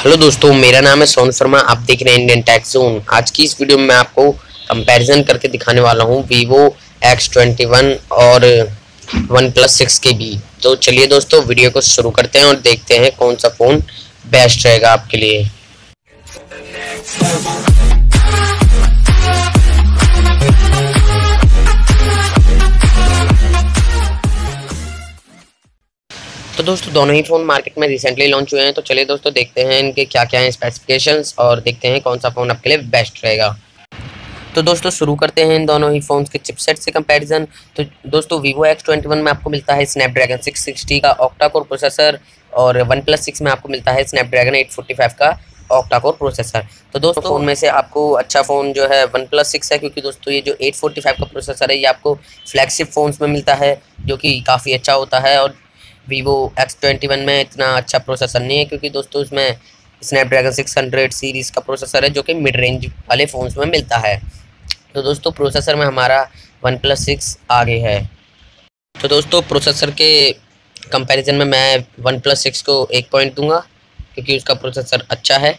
Hello दोस्तों, मेरा नाम है सोनू शर्मा। आप देख रहे हैं इंडियन टेक जोन। आज की इस वीडियो में मैं आपको कंपैरिजन करके दिखाने वाला हूं Vivo X21 और OnePlus 6 के भी। तो चलिए दोस्तों, वीडियो को शुरू करते हैं और देखते हैं कौन सा फ़ोन बेस्ट रहेगा आपके लिए। तो दोस्तों, दोनों ही फ़ोन मार्केट में रिसेंटली लॉन्च हुए हैं। तो चलिए दोस्तों, देखते हैं इनके क्या क्या हैं स्पेसिफिकेशंस और देखते हैं कौन सा फ़ोन आपके लिए बेस्ट रहेगा। तो दोस्तों, शुरू करते हैं इन दोनों ही फ़ोन्स के चिपसेट से कंपैरिजन। तो दोस्तों, Vivo X21 में आपको मिलता है स्नैपड्रैगन 660 का ऑक्टा कोर प्रोसेसर और OnePlus 6 में आपको मिलता है स्नैपड्रैगन 845 का ऑक्टा कोर प्रोसेसर। तो दोस्तों, फ़ोन में से आपको अच्छा फ़ोन जो है OnePlus 6 है, क्योंकि दोस्तों ये जो 845 का प्रोसेसर है ये आपको फ्लैगशिप फ़ोन्स में मिलता है, जो कि काफ़ी अच्छा होता है। और Vivo X21 में इतना अच्छा प्रोसेसर नहीं है, क्योंकि दोस्तों इसमें स्नैपड्रैगन 600 सीरीज़ का प्रोसेसर है, जो कि मिड रेंज वाले फ़ोन्स में मिलता है। तो दोस्तों, प्रोसेसर में हमारा OnePlus 6 आगे है। तो दोस्तों, प्रोसेसर के कंपैरिजन में मैं OnePlus 6 को 1 पॉइंट दूंगा, क्योंकि उसका प्रोसेसर अच्छा है।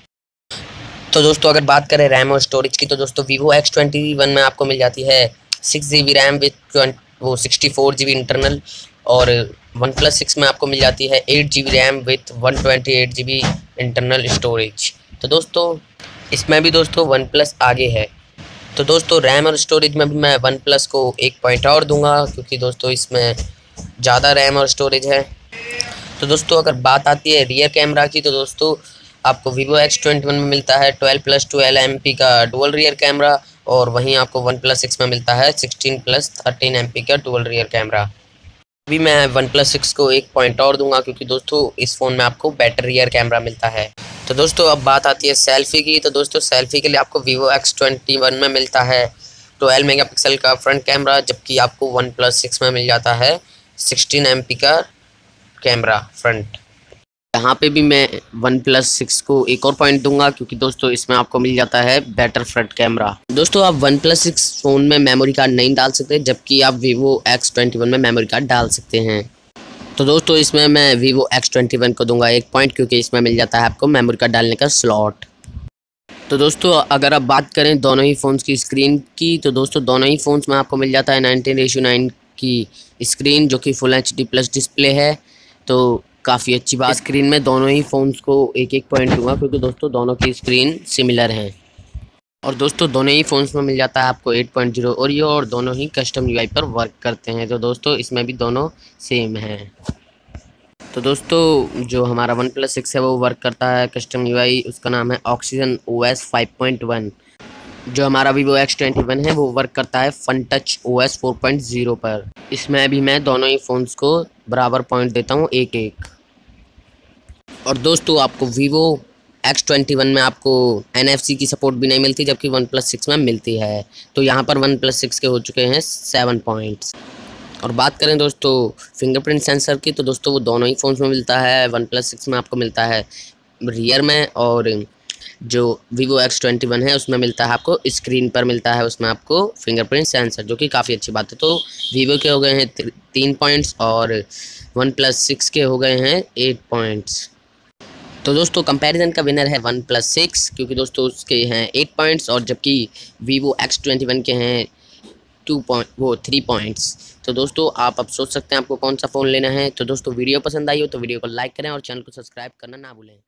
तो दोस्तों, अगर बात करें रैम और स्टोरेज की, तो दोस्तों Vivo X21 में आपको मिल जाती है 6 GB RAM with 64 GB internal, और OnePlus 6 में आपको मिल जाती है 8 GB RAM with 128 GB internal storage. तो दोस्तों, इसमें भी दोस्तों OnePlus आगे है। तो दोस्तों, रैम और स्टोरेज में भी मैं OnePlus को 1 पॉइंट और दूंगा, क्योंकि दोस्तों इसमें ज़्यादा रैम और स्टोरेज है। तो दोस्तों, अगर बात आती है रियर कैमरा की, तो दोस्तों आपको Vivo X21 में मिलता है 12+12 MP का डुअल रियर कैमरा, और वहीं आपको OnePlus 6 में मिलता है 16+13 MP का डुअल रियर कैमरा। अभी मैं OnePlus 6 को 1 पॉइंट और दूंगा, क्योंकि दोस्तों इस फ़ोन में आपको बेटर रियर कैमरा मिलता है। तो दोस्तों, अब बात आती है सेल्फ़ी की। तो दोस्तों, सेल्फ़ी के लिए आपको Vivo X21 में मिलता है 12 मेगापिक्सल का फ्रंट कैमरा, जबकि आपको OnePlus 6 में मिल जाता है 16 MP का कैमरा फ्रंट। यहाँ पे भी मैं OnePlus 6 को 1 और पॉइंट दूंगा, क्योंकि दोस्तों इसमें आपको मिल जाता है बेटर फ्रंट कैमरा। दोस्तों, आप OnePlus 6 फ़ोन में मेमोरी कार्ड नहीं डाल सकते, जबकि आप Vivo X21 में मेमोरी कार्ड डाल सकते हैं। तो दोस्तों, इसमें मैं Vivo X21 को दूंगा 1 पॉइंट, क्योंकि इसमें मिल जाता है आपको मेमोरी कार्ड डालने का स्लॉट। तो दोस्तों, अगर आप बात करें दोनों ही फ़ोन्स की स्क्रीन की, तो दोस्तों दोनों ही फ़ोन्स में आपको मिल जाता है 19:9 की स्क्रीन, जो कि फुल HD प्लस डिस्प्ले है। तो काफ़ी अच्छी बात। स्क्रीन में दोनों ही फ़ोन्स को 1-1 पॉइंट दूंगा, क्योंकि दोस्तों दोनों की स्क्रीन सिमिलर हैं। और दोस्तों, दोनों ही फ़ोन्स में मिल जाता है आपको 8.0 ओरियो, और दोनों ही कस्टम UI पर वर्क करते हैं। तो दोस्तों, इसमें भी दोनों सेम हैं। तो दोस्तों, जो हमारा OnePlus 6 है वो वर्क करता है कस्टम UI, उसका नाम है Oxygen OS 5.1। जो हमारा Vivo X21 है वो वर्क करता है FunTouch OS 4.0 पर। इसमें भी मैं दोनों ही फ़ोन्स को बराबर पॉइंट देता हूँ 1-1। और दोस्तों, आपको Vivo X21 में आपको NFC की सपोर्ट भी नहीं मिलती, जबकि OnePlus 6 में मिलती है। तो यहाँ पर OnePlus 6 के हो चुके हैं 7 पॉइंट्स। और बात करें दोस्तों फिंगरप्रिंट सेंसर की, तो दोस्तों वो दोनों ही फ़ोन्स में मिलता है। OnePlus 6 में आपको मिलता है रियर में, और जो Vivo X21 है उसमें मिलता है आपको स्क्रीन पर मिलता है, उसमें आपको फिंगरप्रिंट सेंसर, जो कि काफ़ी अच्छी बात है। तो Vivo के हो गए हैं 3 पॉइंट्स और OnePlus 6 के हो गए हैं 8 पॉइंट्स। तो दोस्तों, कंपैरिजन का विनर है OnePlus 6, क्योंकि दोस्तों उसके हैं 8 पॉइंट्स, और जबकि Vivo X21 के हैं 3 पॉइंट्स। तो दोस्तों, आप अब सोच सकते हैं आपको कौन सा फ़ोन लेना है। तो दोस्तों, वीडियो पसंद आई हो तो वीडियो को लाइक करें और चैनल को सब्सक्राइब करना ना भूलें।